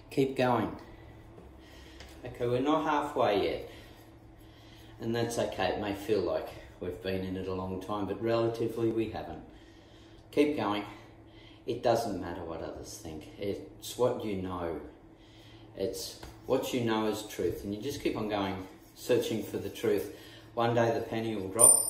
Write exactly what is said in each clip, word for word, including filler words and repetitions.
Keep going. Okay, we're not halfway yet. And that's okay. It may feel like we've been in it a long time, but relatively we haven't. Keep going. It doesn't matter what others think. It's what you know. It's what you know is truth. And you just keep on going, searching for the truth. One day the penny will drop.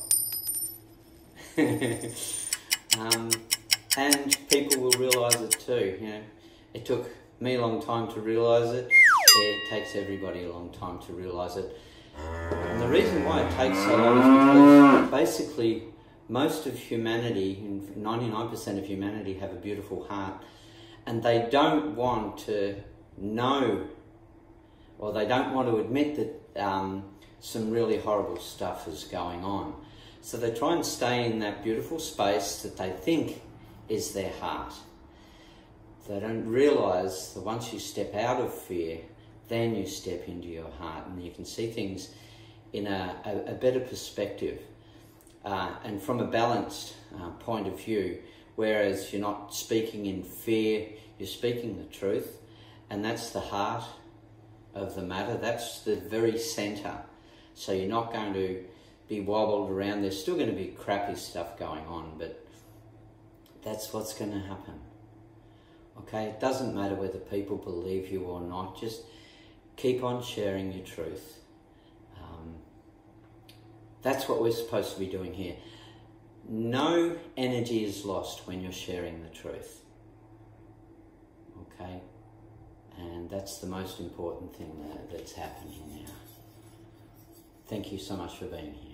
um, and people will realise it too. You know, it took me a long time to realise it. It takes everybody a long time to realise it. And the reason why it takes so long is because basically most of humanity, ninety-nine percent of humanity, have a beautiful heart, and they don't want to know, or they don't want to admit that um, some really horrible stuff is going on. So they try and stay in that beautiful space that they think is their heart. They don't realise that once you step out of fear, then you step into your heart, and you can see things in a, a, a better perspective uh, and from a balanced uh, point of view, whereas you're not speaking in fear, you're speaking the truth, and that's the heart of the matter. That's the very centre. So you're not going to be wobbled around. There's still going to be crappy stuff going on, but that's what's going to happen. Okay, it doesn't matter whether people believe you or not. Just keep on sharing your truth. Um, that's what we're supposed to be doing here. No energy is lost when you're sharing the truth. Okay? And that's the most important thing that, that's happening now. Thank you so much for being here.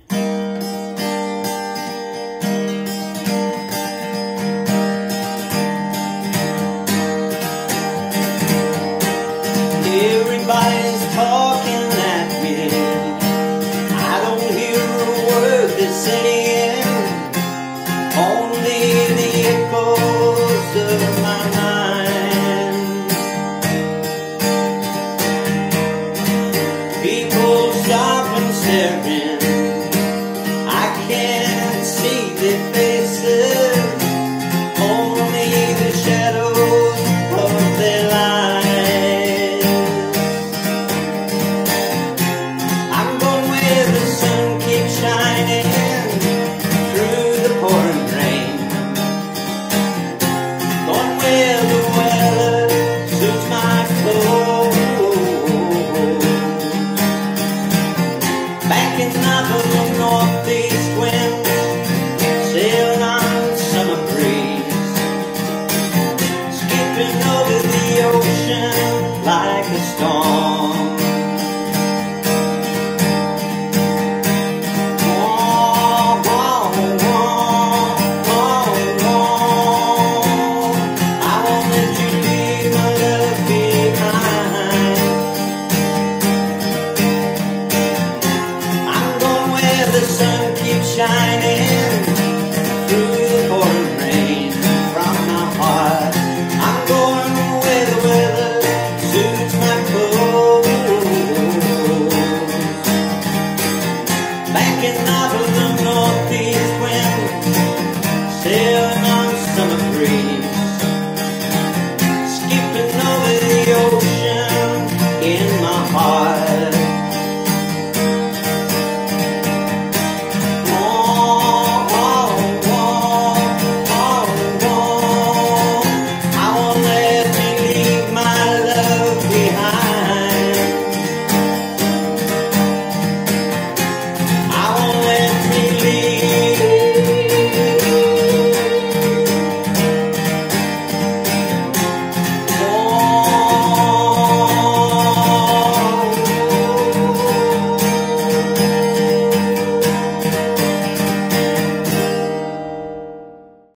Everybody's talking at me. I don't hear a word they're saying, only the echoes of my mind. People stop and staring. I can't see their faces, only the shadows of their lives. Like a storm.